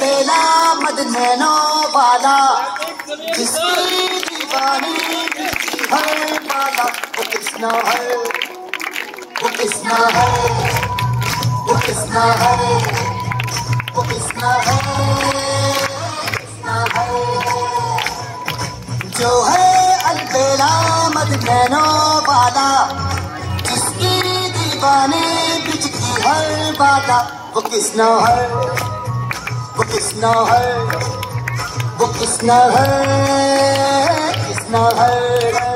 अलबेला मद नैनो वाला, जिसकी दीवानी जिसकी हर वाला, वो कृष्णा है, वो कृष्णा है, वो कृष्णा है, वो कृष्णा है, कृष्णा है। जो है अलबेला मद नैनो वाला, जिसकी दीवानी जिसकी हर वाला, वो कृष्णा है, वो कृष्णा है, वो कृष्णा है, कृष्णा है।